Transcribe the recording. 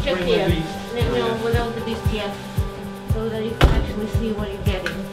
just bring here. with these? No, without the disc, yes. So that you can actually see what you're getting.